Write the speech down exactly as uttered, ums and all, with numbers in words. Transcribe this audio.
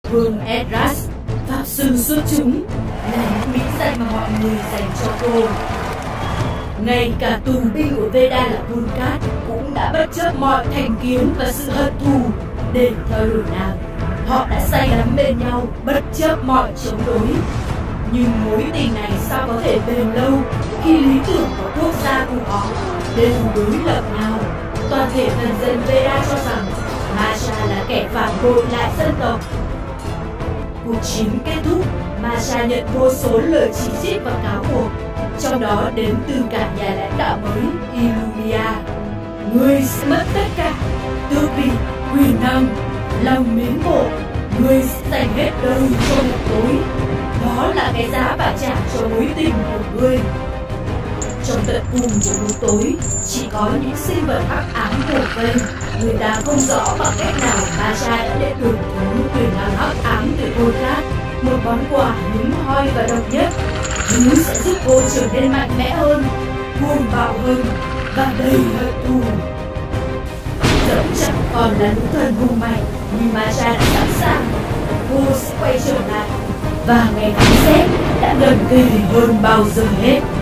Vương Edras, pháp sư xuất chúng, là những mỹ danh mà mọi người dành cho cô. Ngay cả tù binh của Veda là Volcat cũng đã bất chấp mọi thành kiến và sự hận thù để theo đuổi nàng. Họ đã say đắm bên nhau bất chấp mọi chống đối. Nhưng mối tình này sao có thể bền lâu khi lý tưởng của quốc gia của họ đều đối lập nhau. Toàn thể thần dân Veda cho rằng Masha là kẻ phản bội lại dân tộc. Cuộc chiến kết thúc, Masha nhận vô số lời chỉ trích và cáo buộc, trong đó đến từ cả nhà lãnh đạo mới Illumia. Ngươi sẽ mất tất cả, tước vị, quyền năng, lòng mến mộ. Ngươi sẽ dành hết đời cho một tối. Đó là cái giá phải trả cho mối tình của ngươi. Trong tận cùng của một tối, chỉ có những sinh vật hắc ám bủa vây. Người ta không rõ bằng cách nào Masha đã nhận được thứ quyền năng hắc ám từ Volcat, một món quà hiếm hoi và độc nhất. Thứ sẽ giúp cô trở nên mạnh mẽ hơn, cuồng bạo hơn và đầy hận thù. Dẫu chẳng còn là nữ thần hùng mạnh, nhưng Masha đã sẵn sàng. Cô sẽ quay trở lại, và ngày tháng rét đã gần kề hơn bao giờ hết.